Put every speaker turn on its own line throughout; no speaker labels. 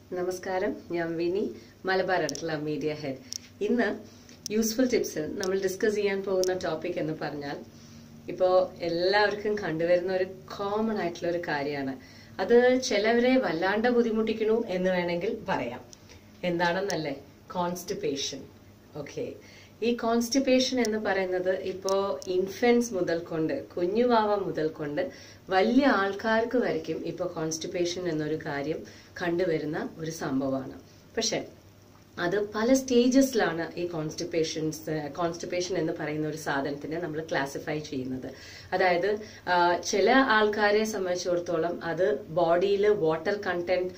നമസ്കാരം, ഞാൻ Vini, Malabar Adukkala media head. ഇന്ന് യൂസ്ഫുൾ ടിപ്സിൽ നമ്മൾ ഡിസ്കസ് ചെയ്യാൻ പോകുന്ന ടോപ്പിക് എന്ന് പറഞ്ഞാൽ ഇപ്പോൾ എല്ലാവർക്കും കണ്ടുവരുന്ന ഒരു കോമൺ ആയിട്ടുള്ള ഒരു കാര്യമാണ്. അത് ചിലവരെ വല്ലാണ്ട് ബുദ്ധിമുട്ടിക്കണു എന്ന് വേണമെങ്കിൽ പറയാം. എന്താണെന്നല്ലേ? കോൺസ്റ്റിപ്പേഷൻ. ഓക്കെ, ഈ കോൺസ്റ്റിപ്പേഷൻ എന്ന് പറയുന്നത് ഇപ്പോ ഇൻഫൻസ് മുതൽ കൊണ്ട്, കുഞ്ഞുവാവ മുതൽ കൊണ്ട് വലിയ ആൾക്കാർക്ക് വരയ്ക്കും ഇപ്പൊ കോൺസ്റ്റിപ്പേഷൻ എന്നൊരു കാര്യം കണ്ടുവരുന്ന ഒരു സംഭവമാണ്. പക്ഷെ അത് പല സ്റ്റേജസിലാണ് ഈ കോൺസ്റ്റിപ്പേഷൻ എന്ന് പറയുന്ന ഒരു സാധനത്തിനെ നമ്മൾ ക്ലാസിഫൈ ചെയ്യുന്നത്. അതായത് ചില ആൾക്കാരെ സംബന്ധിച്ചിടത്തോളം അത് ബോഡിയിൽ വാട്ടർ കണ്ടന്റ്,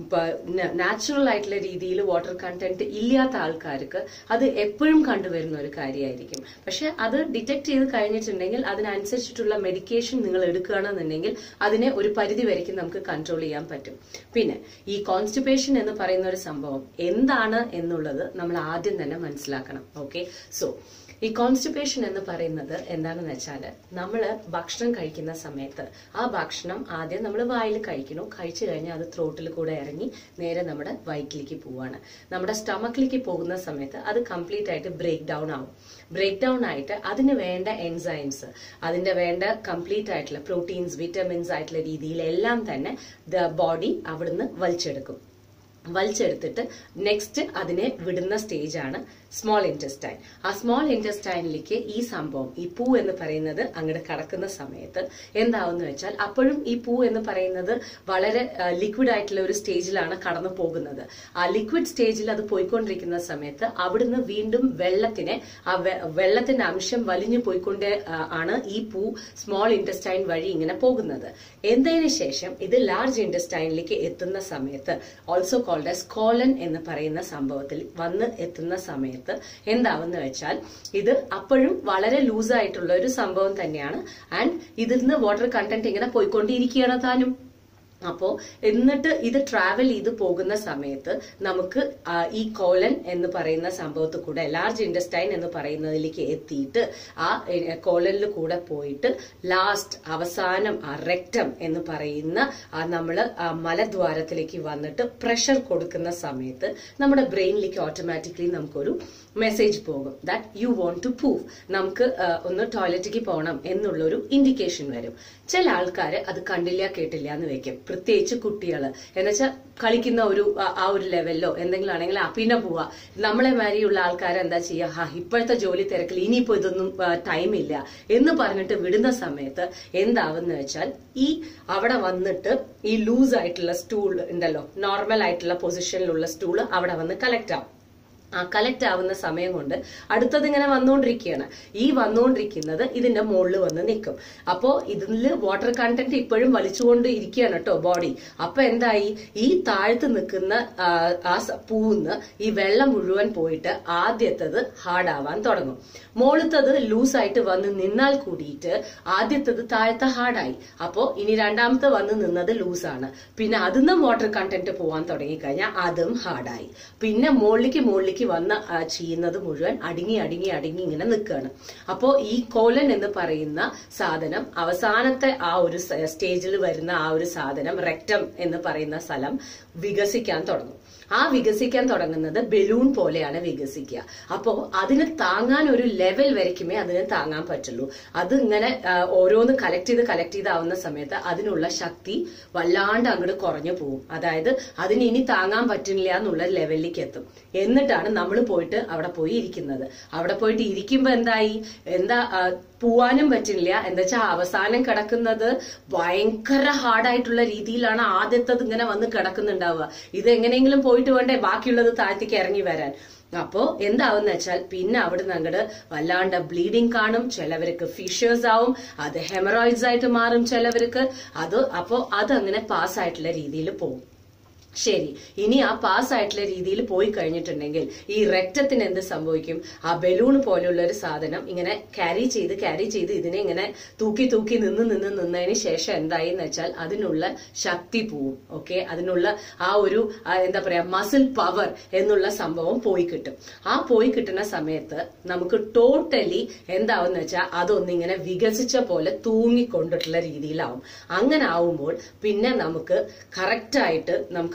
നാച്ചുറൽ ആയിട്ടുള്ള രീതിയിൽ വാട്ടർ കണ്ടന്റ് ഇല്ലാത്ത ആൾക്കാർക്ക് അത് എപ്പോഴും കണ്ടുവരുന്ന ഒരു കാര്യമായിരിക്കും. പക്ഷെ അത് ഡിറ്റക്ട് ചെയ്ത് കഴിഞ്ഞിട്ടുണ്ടെങ്കിൽ അതിനനുസരിച്ചിട്ടുള്ള മെഡിക്കേഷൻ നിങ്ങൾ എടുക്കുകയാണെന്നുണ്ടെങ്കിൽ അതിനെ ഒരു പരിധി വരയ്ക്കും നമുക്ക് കൺട്രോൾ ചെയ്യാൻ പറ്റും. പിന്നെ ഈ കോൺസ്റ്റിപ്പേഷൻ എന്ന് പറയുന്ന ഒരു സംഭവം എന്താണ് എന്നുള്ളത് നമ്മൾ ആദ്യം തന്നെ മനസ്സിലാക്കണം. ഓക്കെ, സോ ഈ കോൺസ്റ്റിപ്പേഷൻ എന്ന് പറയുന്നത് എന്താണെന്ന് വെച്ചാൽ നമ്മൾ ഭക്ഷണം കഴിക്കുന്ന സമയത്ത് ആ ഭക്ഷണം ആദ്യം നമ്മൾ വായിൽ കഴിക്കണു, കഴിച്ചു കഴിഞ്ഞാൽ അത് ത്രോട്ടിൽ കൂടെ ഇറങ്ങി നേരെ നമ്മുടെ വയറ്റിലേക്ക് പോവാണ്. നമ്മുടെ സ്റ്റമക്കിലേക്ക് പോകുന്ന സമയത്ത് അത് കംപ്ലീറ്റ് ആയിട്ട് ബ്രേക്ക് ഡൗൺ ആവും. ബ്രേക്ക് ഡൗൺ ആയിട്ട് അതിന് വേണ്ട എൻസൈംസ്, അതിന്റെ വേണ്ട കംപ്ലീറ്റ് ആയിട്ടുള്ള പ്രോട്ടീൻസ്, വിറ്റമിൻസ് ആയിട്ടുള്ള രീതിയിലെല്ലാം തന്നെ ബോഡി അവിടുന്ന് വലിച്ചെടുത്തിട്ട് നെക്സ്റ്റ് അതിനെ വിടുന്ന സ്റ്റേജാണ് സ്മോൾ ഇൻറ്റസ്റ്റൈൻ. ആ സ്മോൾ ഇൻറ്റസ്റ്റൈനിലേക്ക് ഈ സംഭവം, ഈ പൂ എന്ന് പറയുന്നത് അങ്ങോട്ട് കടക്കുന്ന സമയത്ത് എന്താവെന്ന് വെച്ചാൽ അപ്പോഴും ഈ പൂ എന്ന് പറയുന്നത് വളരെ ലിക്വിഡ് ആയിട്ടുള്ള ഒരു സ്റ്റേജിലാണ് കടന്നു പോകുന്നത്. ആ ലിക്വിഡ് സ്റ്റേജിൽ അത് പോയിക്കൊണ്ടിരിക്കുന്ന സമയത്ത് അവിടുന്ന് വീണ്ടും വെള്ളത്തിന്റെ അംശം വലിഞ്ഞു പോയിക്കൊണ്ടേ ആണ് ഈ പൂ സ്മോൾ ഇൻറ്റസ്റ്റൈൻ വഴി ഇങ്ങനെ പോകുന്നത്. എന്നതിന് ശേഷം ഇത് ലാർജ് ഇൻറ്റസ്റ്റൈനിലേക്ക് എത്തുന്ന സമയത്ത്, ഓൾസോ കോൾഡ് ആസ് കോളൻ എന്ന് പറയുന്ന സംഭവത്തിൽ വന്ന് എത്തുന്ന സമയത്ത് എന്താവെന്ന് വെച്ചാൽ ഇത് അപ്പോഴും വളരെ ലൂസായിട്ടുള്ള ഒരു സംഭവം തന്നെയാണ്. ആൻഡ് ഇതിൽ നിന്ന് വാട്ടർ കണ്ടന്റ് ഇങ്ങനെ പോയിക്കൊണ്ടിരിക്കുകയാണ് താനും. അപ്പോ എന്നിട്ട് ഇത് ട്രാവൽ ചെയ്ത് പോകുന്ന സമയത്ത് നമുക്ക് ഈ കോലൻ എന്ന് പറയുന്ന സംഭവത്തിൽ കൂടെ ലാർജ് ഇൻറ്റസ്റ്റൈൻ എന്ന് പറയുന്നതിലേക്ക് എത്തിയിട്ട് ആ കോലനിൽ കൂടെ പോയിട്ട് ലാസ്റ്റ് അവസാനം ആ റെക്ടം എന്ന് പറയുന്ന നമ്മൾ മലദ്വാരത്തിലേക്ക് വന്നിട്ട് പ്രഷർ കൊടുക്കുന്ന സമയത്ത് നമ്മുടെ ബ്രെയിനിലേക്ക് ഓട്ടോമാറ്റിക്കലി നമുക്കൊരു മെസ്സേജ് പോകും that you want to poo, നമുക്ക് ഒന്ന് ടോയ്ലറ്റിലേക്ക് പോകണം എന്നുള്ളൊരു ഇൻഡിക്കേഷൻ വരും. ചില ആൾക്കാര് അത് കണ്ടില്ല കേട്ടില്ല എന്ന് വെക്കും, പ്രത്യേകിച്ച് കുട്ടികള്. എന്നുവെച്ചാൽ കളിക്കുന്ന ആ ഒരു ലെവലിലോ എന്തെങ്കിലും ആണെങ്കിൽ പിന്നെ പോവാ. നമ്മളെ മാതിരിയുള്ള ആൾക്കാരെ എന്താ ചെയ്യുക, ഇപ്പോഴത്തെ ജോലി തിരക്കിൽ ഇനിയിപ്പോ ഇതൊന്നും ടൈമില്ല എന്ന് പറഞ്ഞിട്ട് വിടുന്ന സമയത്ത് എന്താവെന്ന് വെച്ചാൽ ഈ അവിടെ വന്നിട്ട് ഈ ലൂസ് ആയിട്ടുള്ള സ്റ്റൂൾ ഉണ്ടല്ലോ, നോർമൽ ആയിട്ടുള്ള പൊസിഷനിലുള്ള സ്റ്റൂള് അവിടെ വന്ന് കളക്ട് ആവും. ആ കളക്ട് ആവുന്ന സമയം കൊണ്ട് അടുത്തത് ഇങ്ങനെ വന്നുകൊണ്ടിരിക്കുകയാണ്. ഈ വന്നുകൊണ്ടിരിക്കുന്നത് ഇതിന്റെ മുകളിൽ വന്ന് നിൽക്കും. അപ്പോ ഇതില് വാട്ടർ കണ്ടന്റ് ഇപ്പോഴും വലിച്ചുകൊണ്ട് ഇരിക്കുകയാണ് കേട്ടോ ബോഡി. അപ്പൊ എന്തായി, ഈ താഴ്ത്ത് നിൽക്കുന്ന ആ പൂന്ന് ഈ വെള്ളം മുഴുവൻ പോയിട്ട് ആദ്യത്തത് ഹാർഡാവാൻ തുടങ്ങും. മുകളിലത്തത് ലൂസായിട്ട് വന്ന് നിന്നാൽ കൂടിയിട്ട് ആദ്യത്തത് താഴത്തെ ഹാർഡായി. അപ്പോ ഇനി രണ്ടാമത്തെ വന്ന് നിന്നത് ലൂസാണ്. പിന്നെ അതിന്ന് വാട്ടർ കണ്ടന്റ് പോവാൻ തുടങ്ങിക്കഴിഞ്ഞാൽ അതും ഹാർഡായി. പിന്നെ മുകളിലേക്ക് വന്ന് ചെയ്യുന്നത് മുഴുവൻ അടങ്ങി ഇങ്ങനെ നിൽക്കുകയാണ്. അപ്പോ ഈ കോലൻ എന്ന് പറയുന്ന സാധനം അവസാനത്തെ ആ ഒരു സ്റ്റേജിൽ വരുന്ന ആ ഒരു സാധനം, റെക്ടം എന്ന് പറയുന്ന സ്ഥലം വികസിക്കാൻ തുടങ്ങും. ആ വികസിക്കാൻ തുടങ്ങുന്നത് ബലൂൺ പോലെയാണ് വികസിക്കുക. അപ്പോ അതിന് താങ്ങാൻ ഒരു ലെവൽ വരയ്ക്കുമേ അതിന് താങ്ങാൻ പറ്റുള്ളൂ. അത് ഇങ്ങനെ ഓരോന്ന് കളക്ട് ചെയ്താവുന്ന സമയത്ത് അതിനുള്ള ശക്തി വല്ലാണ്ട് അങ്ങോട്ട് കുറഞ്ഞു പോകും. അതായത് അതിന് ഇനി താങ്ങാൻ പറ്റില്ല എന്നുള്ള ലെവലിലേക്ക് എത്തും. എന്നിട്ടാണ് നമ്മൾ പോയിട്ട് അവിടെ പോയി ഇരിക്കുന്നത്. അവിടെ പോയിട്ട് ഇരിക്കുമ്പോ എന്താ പോവാനും പറ്റില്ല. എന്താ വെച്ചാൽ അവസാനം കിടക്കുന്നത് ഭയങ്കര ഹാർഡായിട്ടുള്ള രീതിയിലാണ് ആദ്യത്തത് ഇങ്ങനെ വന്ന് കിടക്കുന്നുണ്ടാവുക. ഇത് എങ്ങനെയെങ്കിലും പോയിട്ട് വേണ്ടേ ബാക്കിയുള്ളത് താഴത്തേക്ക് ഇറങ്ങി വരാൻ. അപ്പോ എന്താവെന്ന് വെച്ചാൽ പിന്നെ അവിടെ അങ്ങോട്ട് വല്ലാണ്ട് ബ്ലീഡിങ് കാണും. ചിലവർക്ക് ഫിഷേഴ്സ് ആവും, അത് ഹെമറോയിഡ്സ് ആയിട്ട് മാറും ചിലവർക്ക്. അപ്പോ അതങ്ങനെ പാസ്സായിട്ടുള്ള രീതിയിൽ പോകും. ശരി, ഇനി ആ പാസ് ആയിട്ടുള്ള രീതിയിൽ പോയി കഴിഞ്ഞിട്ടുണ്ടെങ്കിൽ ഈ രക്തത്തിന് എന്ത് സംഭവിക്കും? ആ ബലൂൺ പോലെയുള്ള ഒരു സാധനം ഇങ്ങനെ ക്യാരി ചെയ്ത് ഇതിനെ ഇങ്ങനെ തൂക്കി നിന്നതിന് ശേഷം എന്തായി എന്ന് വെച്ചാൽ അതിനുള്ള ശക്തി പോവും. ഓക്കെ, അതിനുള്ള ആ ഒരു എന്താ പറയാ മസിൽ പവർ എന്നുള്ള സംഭവം പോയി കിട്ടും. ആ പോയി കിട്ടുന്ന സമയത്ത് നമുക്ക് ടോട്ടലി എന്താവെന്ന് വെച്ചാൽ അതൊന്നിങ്ങനെ വികസിച്ച പോലെ തൂങ്ങിക്കൊണ്ടിട്ടുള്ള രീതിയിലാവും. അങ്ങനെ ആവുമ്പോൾ പിന്നെ നമുക്ക് കറക്റ്റായിട്ട് നമുക്ക്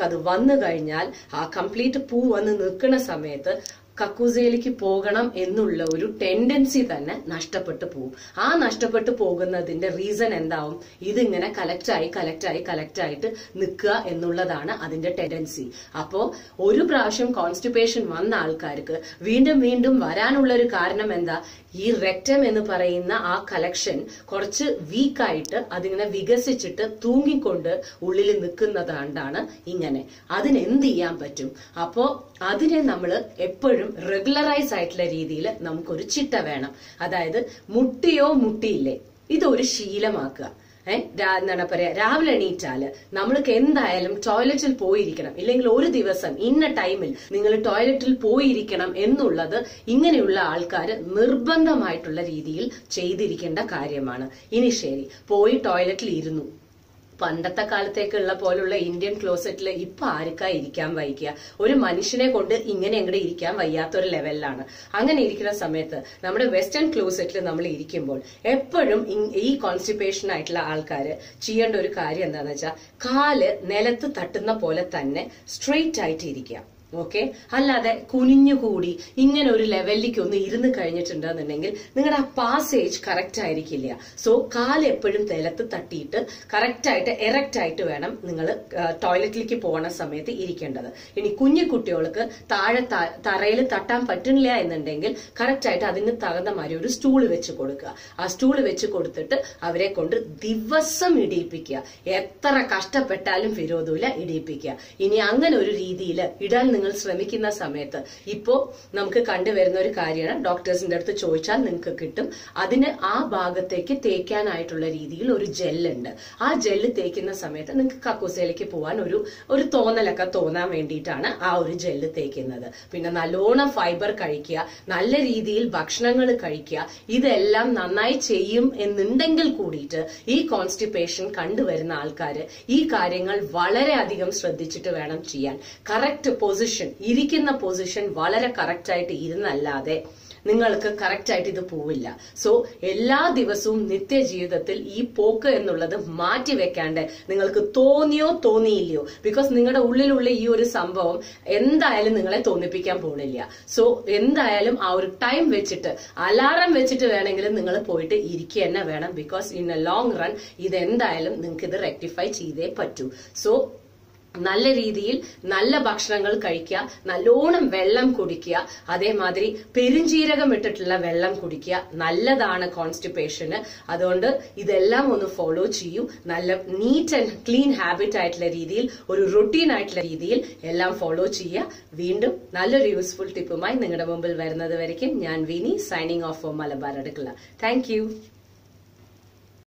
അത് വന്നു കഴിഞ്ഞാൽ ആ കംപ്ലീറ്റ് പൂ വന്ന് നിൽക്കുന്ന സമയത്ത് കക്കൂസയിലേക്ക് പോകണം എന്നുള്ള ഒരു ടെൻഡൻസി തന്നെ നഷ്ടപ്പെട്ടു പോകും. ആ നഷ്ടപ്പെട്ടു പോകുന്നതിന്റെ റീസൺ എന്താവും? ഇതിങ്ങനെ കലക്ട് ആയിട്ട് നിൽക്കുക എന്നുള്ളതാണ് അതിന്റെ ടെൻഡൻസി. അപ്പോ ഒരു പ്രാവശ്യം കോൺസ്റ്റിപ്പേഷൻ വന്ന ആൾക്കാർക്ക് വീണ്ടും വരാനുള്ള ഒരു കാരണം എന്താ? ഈ റെക്ടം എന്ന് പറയുന്ന ആ കലക്ഷൻ കുറച്ച് വീക്കായിട്ട് അതിങ്ങനെ വികസിച്ചിട്ട് തൂങ്ങിക്കൊണ്ട് ഉള്ളിൽ നിൽക്കുന്നതുകൊണ്ടാണ് ഇങ്ങനെ. അതിനെന്ത് ചെയ്യാൻ പറ്റും? അപ്പോ അതിനെ നമ്മൾ എപ്പോഴും റെഗുലറൈസ് ആയിട്ടുള്ള രീതിയിൽ നമുക്കൊരു ചിട്ട വേണം. അതായത് മുട്ടിയോ മുട്ടിയില്ലേ, ഇതൊരു ശീലമാക്കുക. എന്താണ് പറയാ, രാവിലെ എണീറ്റാല് നമ്മൾക്ക് എന്തായാലും ടോയ്ലറ്റിൽ പോയിരിക്കണം, ഇല്ലെങ്കിൽ ഒരു ദിവസം ഇന്ന ടൈമിൽ നിങ്ങൾ ടോയ്ലറ്റിൽ പോയിരിക്കണം എന്നുള്ളത് ഇങ്ങനെയുള്ള ആൾക്കാർ നിർബന്ധമായിട്ടുള്ള രീതിയിൽ ചെയ്തിരിക്കേണ്ട കാര്യമാണ്. ഇനി ശരി, പോയി ടോയ്ലറ്റിൽ ഇരുന്നു. പണ്ടത്തെ കാലത്തേക്കുള്ള പോലുള്ള ഇന്ത്യൻ ക്ലോസറ്റിൽ ഇപ്പൊ ആർക്കാ ഇരിക്കാൻ വയ്ക്കുക? ഒരു മനുഷ്യനെ കൊണ്ട് ഇങ്ങനെ അങ്ങോട്ട് ഇരിക്കാൻ വയ്യാത്തൊരു ലെവലിലാണ്. അങ്ങനെ ഇരിക്കുന്ന സമയത്ത് നമ്മുടെ വെസ്റ്റേൺ ക്ലോസറ്റിൽ നമ്മൾ ഇരിക്കുമ്പോൾ എപ്പോഴും ഈ കോൺസ്റ്റിപ്പേഷൻ ആയിട്ടുള്ള ആൾക്കാര് ചെയ്യേണ്ട ഒരു കാര്യം എന്താണെന്ന് വെച്ചാൽ, കാല് നിലത്ത് തട്ടുന്ന പോലെ തന്നെ സ്ട്രെയിറ്റ് ആയിട്ട് ഇരിക്കുക. ഓക്കെ, അല്ലാതെ കുനിഞ്ഞുകൂടി ഇങ്ങനെ ഒരു ലെവലിലേക്ക് ഒന്ന് ഇരുന്ന് കഴിഞ്ഞിട്ടുണ്ടെന്നുണ്ടെങ്കിൽ നിങ്ങളുടെ ആ പാസേജ് കറക്റ്റ് ആയിരിക്കില്ല. സോ കാല് എപ്പോഴും നിലത്ത് തട്ടിയിട്ട് കറക്റ്റായിട്ട് എറക്റ്റ് ആയിട്ട് വേണം നിങ്ങൾ ടോയ്ലറ്റിലേക്ക് പോകുന്ന സമയത്ത് ഇരിക്കേണ്ടത്. ഇനി കുഞ്ഞു കുട്ടികൾക്ക് താഴെ തറയിൽ തട്ടാൻ പറ്റുന്നില്ല എന്നുണ്ടെങ്കിൽ കറക്റ്റായിട്ട് അതിന് തകുന്ന മാതിരി ഒരു സ്റ്റൂള് വെച്ച് കൊടുക്കുക. ആ സ്റ്റൂള് വെച്ച് കൊടുത്തിട്ട് അവരെ കൊണ്ട് ദിവസം ഇടിയിപ്പിക്കുക. എത്ര കഷ്ടപ്പെട്ടാലും വിരോധമില്ല, ഇടിയിപ്പിക്കുക. ഇനി അങ്ങനെ ഒരു രീതിയിൽ ഇടാൻ നിങ്ങൾ ശ്രമിക്കുന്ന സമയത്ത് ഇപ്പോ നമുക്ക് കണ്ടുവരുന്ന ഒരു കാര്യമാണ്, ഡോക്ടേഴ്സിന്റെ അടുത്ത് ചോദിച്ചാൽ നിങ്ങൾക്ക് കിട്ടും. അതിന് ആ ഭാഗത്തേക്ക് തേക്കാനായിട്ടുള്ള രീതിയിൽ ഒരു ജെല്ലുണ്ട്. ആ ജെല്ല് തേക്കുന്ന സമയത്ത് നിങ്ങൾക്ക് കക്കൂസയിലേക്ക് പോകാൻ ഒരു തോന്നലൊക്കെ തോന്നാൻ വേണ്ടിയിട്ടാണ് ആ ഒരു ജെല്ല് തേക്കുന്നത്. പിന്നെ നല്ലോണം ഫൈബർ കഴിക്കുക, നല്ല രീതിയിൽ ഭക്ഷണങ്ങൾ കഴിക്കുക. ഇതെല്ലാം നന്നായി ചെയ്യും എന്നുണ്ടെങ്കിൽ കൂടിയിട്ട് ഈ കോൺസ്റ്റിപ്പേഷൻ കണ്ടുവരുന്ന ആൾക്കാര് ഈ കാര്യങ്ങൾ വളരെയധികം ശ്രദ്ധിച്ചിട്ട് വേണം ചെയ്യാൻ. കറക്റ്റ് പൊസിഷൻ, ഇരിക്കുന്ന പൊസിഷൻ വളരെ കറക്റ്റ് ആയിട്ട് ഇരുന്നല്ലാതെ നിങ്ങൾക്ക് കറക്റ്റ് ആയിട്ട് ഇത് പോവില്ല. സോ എല്ലാ ദിവസവും നിത്യജീവിതത്തിൽ ഈ പോക്ക് എന്നുള്ളത് മാറ്റി വെക്കാണ്ട് നിങ്ങൾക്ക് തോന്നിയോ തോന്നിയില്ലയോ, ബിക്കോസ് നിങ്ങളുടെ ഉള്ളിലുള്ള ഈ ഒരു സംഭവം എന്തായാലും നിങ്ങളെ തോന്നിപ്പിക്കാൻ പോണില്ല. സോ എന്തായാലും ആ ഒരു ടൈം വെച്ചിട്ട്, അലാറം വെച്ചിട്ട് വേണമെങ്കിലും നിങ്ങൾ പോയിട്ട് ഇരിക്കുക തന്നെ വേണം. Because in a long run ഇതെന്തായാലും നിങ്ങൾക്ക് ഇത് റെക്ടിഫൈ ചെയ്തേ പറ്റൂ. സോ നല്ല രീതിയിൽ നല്ല ഭക്ഷണങ്ങൾ കഴിക്കുക, നല്ലോണം വെള്ളം കുടിക്കുക, അതേമാതിരി പെരുംജീരകം ഇട്ടിട്ടുള്ള വെള്ളം കുടിക്കുക. നല്ലതാണ് കോൺസ്റ്റിപ്പേഷന്. അതുകൊണ്ട് ഇതെല്ലാം ഒന്ന് ഫോളോ ചെയ്യൂ. നല്ല നീറ്റ് ആൻഡ് ക്ലീൻ ഹാബിറ്റ് ആയിട്ടുള്ള രീതിയിൽ, ഒരു റൊട്ടീൻ ആയിട്ടുള്ള രീതിയിൽ എല്ലാം ഫോളോ ചെയ്യുക. വീണ്ടും നല്ലൊരു യൂസ്ഫുൾ ടിപ്പുമായി നിങ്ങളുടെ മുമ്പിൽ വരുന്നത് വരയ്ക്കും ഞാൻ Vini, signing off for Malabar Adukkala. Thank U.